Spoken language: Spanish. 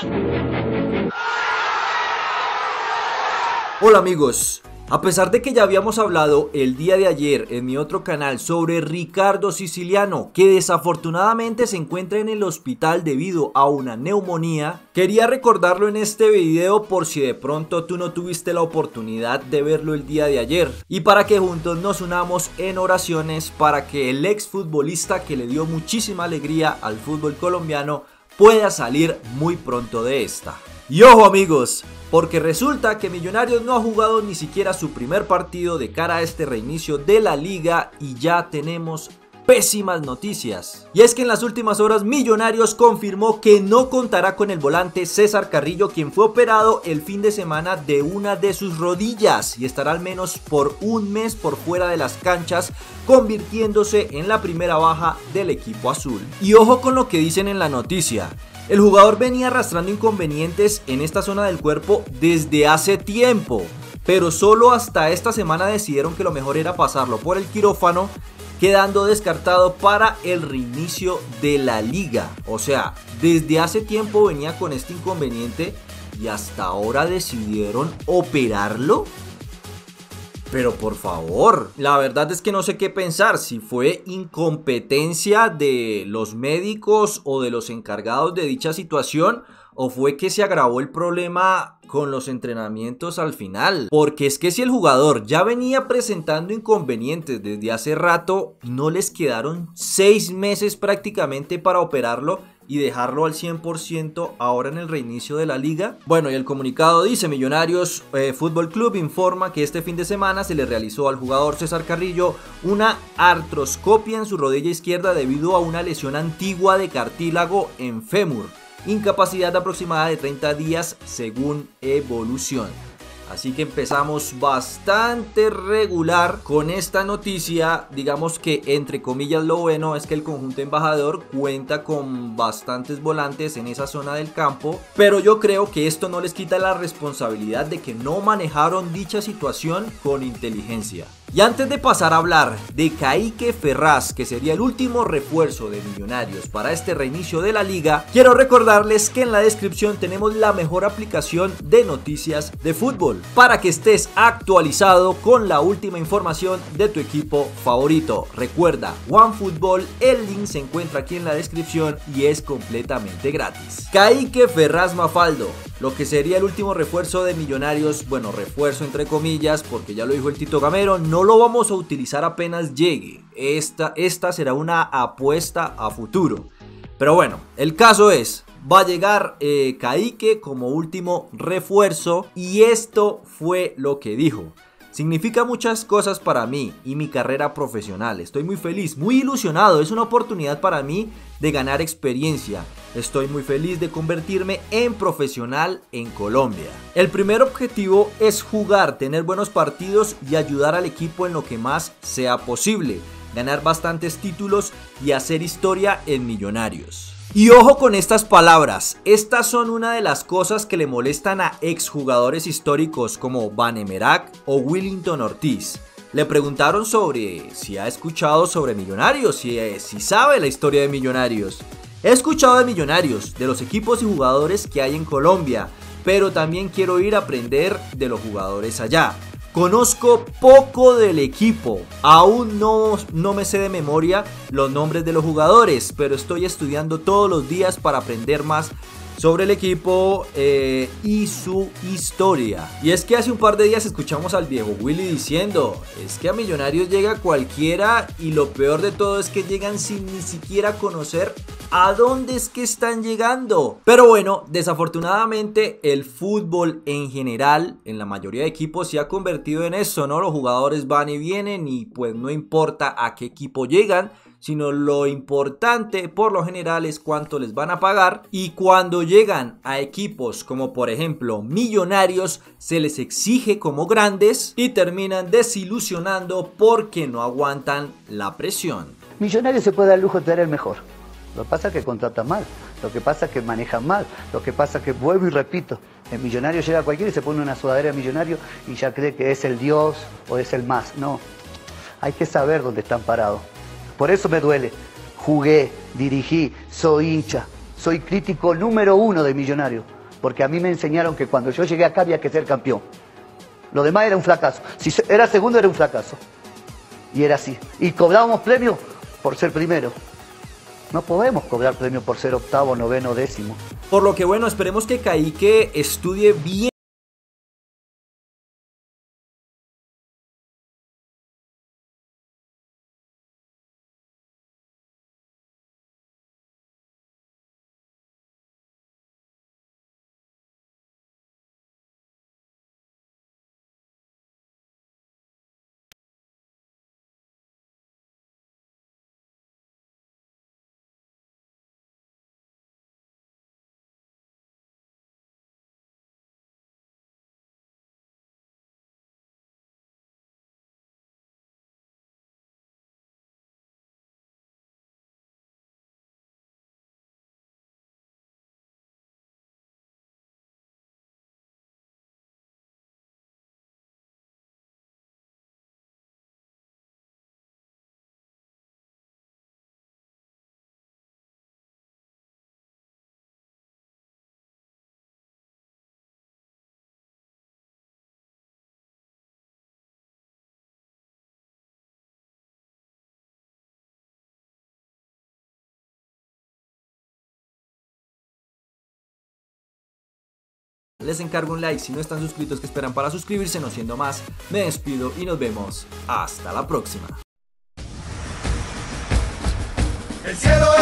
Hola amigos, a pesar de que ya habíamos hablado el día de ayer en mi otro canal sobre Ricardo Siciliano, que desafortunadamente se encuentra en el hospital debido a una neumonía, quería recordarlo en este video por si de pronto tú no tuviste la oportunidad de verlo el día de ayer, y para que juntos nos unamos en oraciones para que el exfutbolista que le dio muchísima alegría al fútbol colombiano pueda salir muy pronto de esta. Y ojo amigos, porque resulta que Millonarios no ha jugado ni siquiera su primer partido de cara a este reinicio de la liga y ya tenemos pésimas noticias. Y es que en las últimas horas Millonarios confirmó que no contará con el volante César Carrillo, quien fue operado el fin de semana de una de sus rodillas y estará al menos por un mes por fuera de las canchas, convirtiéndose en la primera baja del equipo azul. Y ojo con lo que dicen en la noticia. El jugador venía arrastrando inconvenientes en esta zona del cuerpo desde hace tiempo, pero solo hasta esta semana decidieron que lo mejor era pasarlo por el quirófano, quedando descartado para el reinicio de la liga. O sea, desde hace tiempo venía con este inconveniente y hasta ahora decidieron operarlo. Pero por favor, la verdad es que no sé qué pensar, si fue incompetencia de los médicos o de los encargados de dicha situación, o fue que se agravó el problema con los entrenamientos al final. Porque es que si el jugador ya venía presentando inconvenientes desde hace rato, no les quedaron 6 meses prácticamente para operarlo y dejarlo al 100% ahora en el reinicio de la liga. Bueno, y el comunicado dice: Millonarios Fútbol Club informa que este fin de semana se le realizó al jugador César Carrillo una artroscopia en su rodilla izquierda debido a una lesión antigua de cartílago en fémur, incapacidad aproximada de 30 días según evolución. Así que empezamos bastante regular con esta noticia. Digamos que entre comillas lo bueno es que el conjunto embajador cuenta con bastantes volantes en esa zona del campo, pero yo creo que esto no les quita la responsabilidad de que no manejaron dicha situación con inteligencia. Y antes de pasar a hablar de Kaique Ferraz, que sería el último refuerzo de Millonarios para este reinicio de la liga, quiero recordarles que en la descripción tenemos la mejor aplicación de noticias de fútbol para que estés actualizado con la última información de tu equipo favorito. Recuerda, OneFootball, el link se encuentra aquí en la descripción y es completamente gratis. Kaique Ferraz Mafaldo, lo que sería el último refuerzo de Millonarios, bueno, refuerzo entre comillas, porque ya lo dijo el Tito Gamero, no lo vamos a utilizar apenas llegue. Esta será una apuesta a futuro. Pero bueno, el caso es, va a llegar Kaique como último refuerzo y esto fue lo que dijo. Significa muchas cosas para mí y mi carrera profesional. Estoy muy feliz, muy ilusionado. Es una oportunidad para mí de ganar experiencia. Estoy muy feliz de convertirme en profesional en Colombia. El primer objetivo es jugar, tener buenos partidos y ayudar al equipo en lo que más sea posible. Ganar bastantes títulos y hacer historia en Millonarios. Y ojo con estas palabras, estas son una de las cosas que le molestan a exjugadores históricos como Vanemerac o Willington Ortiz. Le preguntaron sobre si ha escuchado sobre Millonarios, si sabe la historia de Millonarios. He escuchado de Millonarios, de los equipos y jugadores que hay en Colombia, pero también quiero ir a aprender de los jugadores allá. Conozco poco del equipo, aún no me sé de memoria los nombres de los jugadores, pero estoy estudiando todos los días para aprender más sobre el equipo y su historia. Y es que hace un par de días escuchamos al viejo Willy diciendo: es que a Millonarios llega cualquiera y lo peor de todo es que llegan sin ni siquiera conocer a dónde es que están llegando. Pero bueno, desafortunadamente el fútbol en general, en la mayoría de equipos, se ha convertido en eso, ¿no? Los jugadores van y vienen y pues no importa a qué equipo llegan, sino lo importante por lo general es cuánto les van a pagar. Y cuando llegan a equipos como por ejemplo Millonarios, se les exige como grandes y terminan desilusionando porque no aguantan la presión. Millonarios se puede dar el lujo de tener el mejor. Lo que pasa es que contrata mal, lo que pasa es que maneja mal, lo que pasa es que, vuelvo y repito, el Millonario llega cualquiera y se pone una sudadera de Millonario y ya cree que es el Dios o es el más. No, hay que saber dónde están parados. Por eso me duele. Jugué, dirigí, soy hincha, soy crítico número 1 de Millonario. porque a mí me enseñaron que cuando yo llegué acá había que ser campeón. Lo demás era un fracaso. Si era segundo era un fracaso. Y era así. Y cobrábamos premios por ser primero. No podemos cobrar premios por ser octavo, noveno, décimo. Por lo que bueno, esperemos que Kaique estudie bien. Les encargo un like si no están suscritos, que esperan para suscribirse. No siendo más, me despido y nos vemos hasta la próxima. El cielo